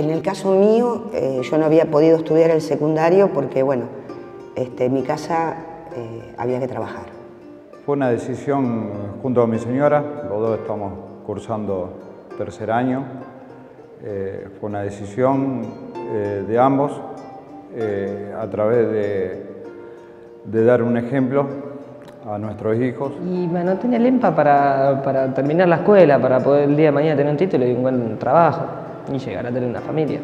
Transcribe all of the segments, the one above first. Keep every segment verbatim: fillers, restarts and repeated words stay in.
En el caso mío, eh, yo no había podido estudiar el secundario porque, bueno, este, en mi casa eh, había que trabajar. Fue una decisión junto a mi señora, los dos estamos cursando tercer año. Eh, fue una decisión eh, de ambos eh, a través de, de dar un ejemplo a nuestros hijos. Y me anoté en el EMPA para, para terminar la escuela, para poder el día de mañana tener un título y un buen trabajo y llegar a tener una familia.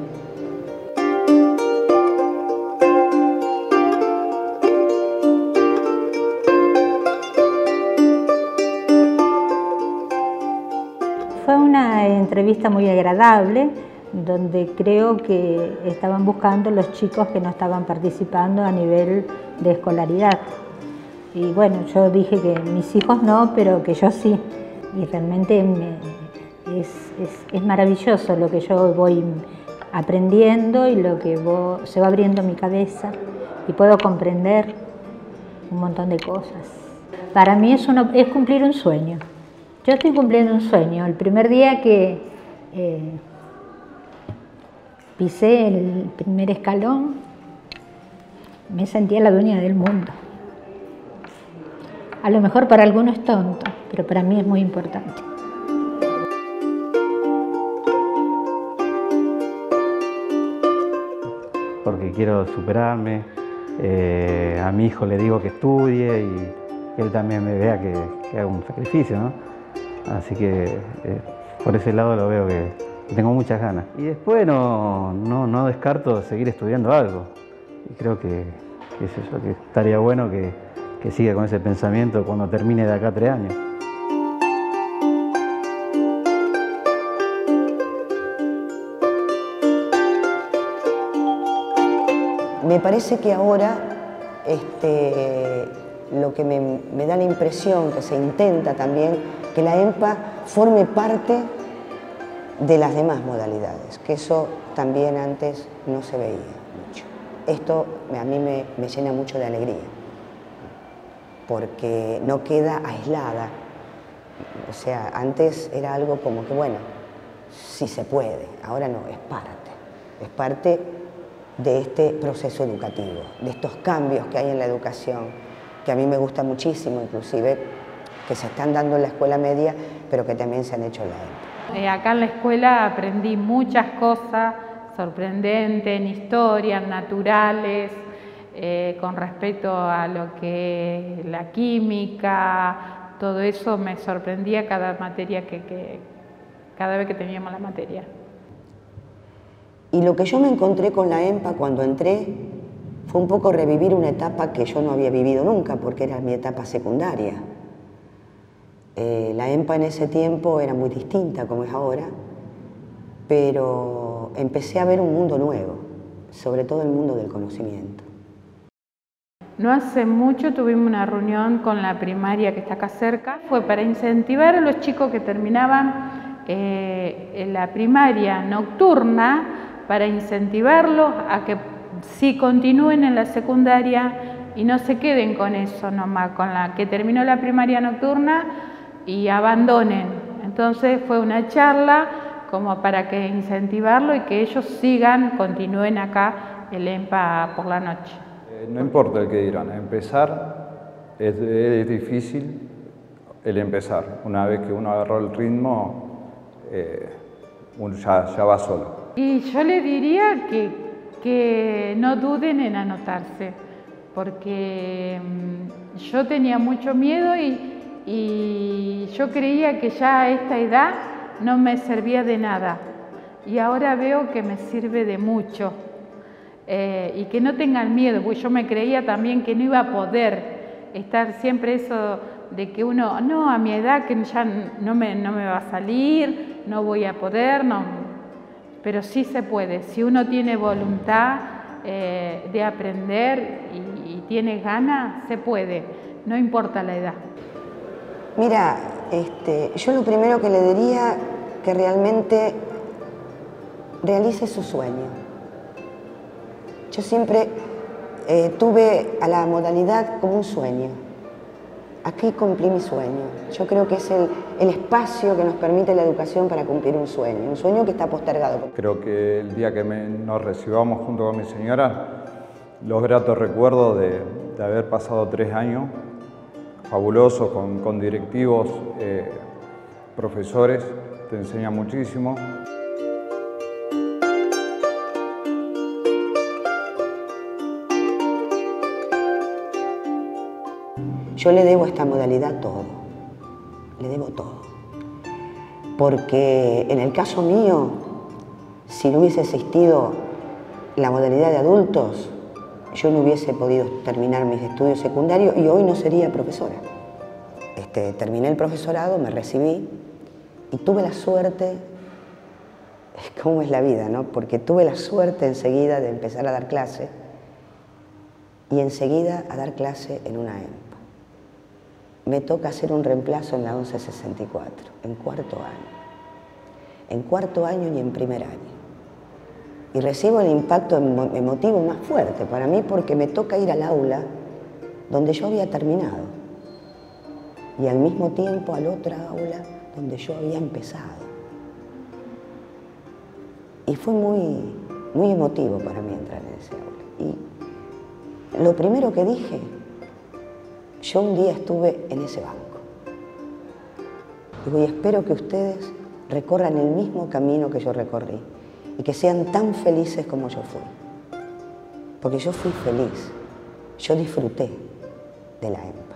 Fue una entrevista muy agradable, donde creo que estaban buscando los chicos que no estaban participando a nivel de escolaridad. Y bueno, yo dije que mis hijos no, pero que yo sí. Y realmente me, es, es, es maravilloso lo que yo voy aprendiendo y lo que voy, se va abriendo mi cabeza y puedo comprender un montón de cosas. Para mí es, una, es cumplir un sueño. Yo estoy cumpliendo un sueño. El primer día que eh, pisé el primer escalón, me sentía la dueña del mundo. A lo mejor para algunos es tonto, pero para mí es muy importante. Porque quiero superarme, eh, a mi hijo le digo que estudie y que él también me vea que, que haga un sacrificio, ¿no? Así que eh, por ese lado lo veo que, que tengo muchas ganas. Y después no, no, no descarto seguir estudiando algo. Y creo que, que es eso, que estaría bueno que, que siga con ese pensamiento cuando termine de acá tres años. Me parece que ahora este, lo que me, me da la impresión, que se intenta también, que la EMPA forme parte de las demás modalidades, que eso también antes no se veía mucho. Esto a mí me, me llena mucho de alegría, porque no queda aislada. O sea, antes era algo como que, bueno, sí se puede, ahora no, es parte, es parte de este proceso educativo, de estos cambios que hay en la educación, que a mí me gusta muchísimo, inclusive, que se están dando en la escuela media, pero que también se han hecho en la EMPA. Eh, acá en la escuela aprendí muchas cosas sorprendentes, en historias, naturales, eh, con respecto a lo que es la química, todo eso me sorprendía cada materia que, que cada vez que teníamos la materia. Y lo que yo me encontré con la EMPA cuando entré fue un poco revivir una etapa que yo no había vivido nunca, porque era mi etapa secundaria. Eh, la EMPA en ese tiempo era muy distinta como es ahora, pero empecé a ver un mundo nuevo, sobre todo el mundo del conocimiento. No hace mucho tuvimos una reunión con la primaria que está acá cerca. Fue para incentivar a los chicos que terminaban eh, en la primaria nocturna, para incentivarlos a que sí continúen en la secundaria y no se queden con eso nomás, con la que terminó la primaria nocturna y abandonen. Entonces fue una charla como para que incentivarlo y que ellos sigan, continúen acá el EMPA por la noche. Eh, no importa el que dirán, empezar es, es difícil el empezar. Una vez que uno agarró el ritmo, eh, uno ya, ya va solo. Y yo le diría que, que no duden en anotarse, porque mmm, yo tenía mucho miedo y, y yo creía que ya a esta edad no me servía de nada. Y ahora veo que me sirve de mucho. Eh, y que no tengan miedo, porque yo me creía también que no iba a poder estar siempre eso de que uno, no, a mi edad que ya no me, no me va a salir, no voy a poder, no. Pero sí se puede, si uno tiene voluntad eh, de aprender y, y tiene ganas, se puede, no importa la edad. Mira, este, yo lo primero que le diría que realmente realice su sueño. Yo siempre eh, tuve a la modalidad como un sueño aquí cumplí mi sueño. Yo creo que es el, el espacio que nos permite la educación para cumplir un sueño, un sueño que está postergado. Creo que el día que me, nos recibamos junto con mi señora, los gratos recuerdos de, de haber pasado tres años fabulosos con, con directivos, eh, profesores, te enseña muchísimo. Yo le debo a esta modalidad todo, le debo todo. Porque en el caso mío, si no hubiese existido la modalidad de adultos, yo no hubiese podido terminar mis estudios secundarios y hoy no sería profesora. Este, terminé el profesorado, me recibí y tuve la suerte, cómo es la vida, ¿no? Porque tuve la suerte enseguida de empezar a dar clase y enseguida a dar clase en una E M P A. Me toca hacer un reemplazo en la once sesenta y cuatro, en cuarto año. En cuarto año y en primer año. Y recibo el impacto emotivo más fuerte para mí porque me toca ir al aula donde yo había terminado y al mismo tiempo al otra aula donde yo había empezado. Y fue muy, muy emotivo para mí entrar en ese aula. Y lo primero que dije, yo un día estuve en ese banco. Digo, y espero que ustedes recorran el mismo camino que yo recorrí y que sean tan felices como yo fui. Porque yo fui feliz, yo disfruté de la E M P A.